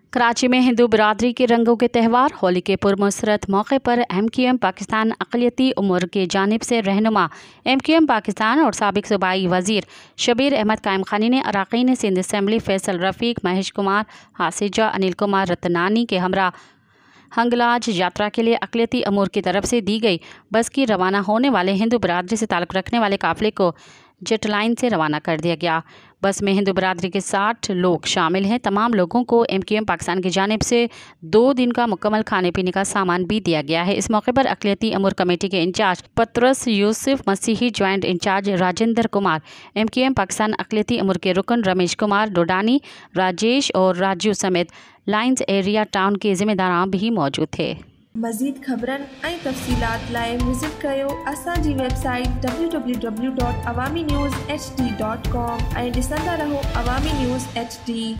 कराची में हिंदू बिरादरी के रंगों के त्यौहार होली के पुरमसरत मौके पर MQM पाकिस्तान अक़लियती उम्र के जानिब से रहनुमा MQM पाकिस्तान और साबिक सूबाई वज़ीर शबीर अहमद कायम खानी ने अरकान सिंध असम्बली फैसल रफ़ीक, महेश कुमार हासिजा, अनिल कुमार रतनानी के हमरा हंगलाज यात्रा के लिए अक़लियती उम्र की तरफ से दी गई बस की रवाना होने वाले हिंदू बिरादरी से ताल्लुक़ रखने वाले काफ़िले को जेट लाइन से रवाना कर दिया गया। बस में हिंदू बिरादरी के 60 लोग शामिल हैं। तमाम लोगों को MQM पाकिस्तान की जानिब से 2 दिन का मुकम्मल खाने पीने का सामान भी दिया गया है। इस मौके पर अक़लियती उम्र कमेटी के इंचार्ज पतरस यूसुफ, मसीही joint in charge Rajendra Kumar, MQM Pakistan अक़लियती उम्र के रुकन रमेश कुमार डोडानी, राजेश और राजू समेत लाइन्स एरिया टाउन के ज़िम्मेदारान भी मौजूद थे। मज़ीद ख़बरन ऐं तफ़सीलात लाइ विज़िट कयो असांजी वेबसाइट www.awamiNewsHD.com ऐं ॾिसंदा रहो अवामी न्यूज़ HD।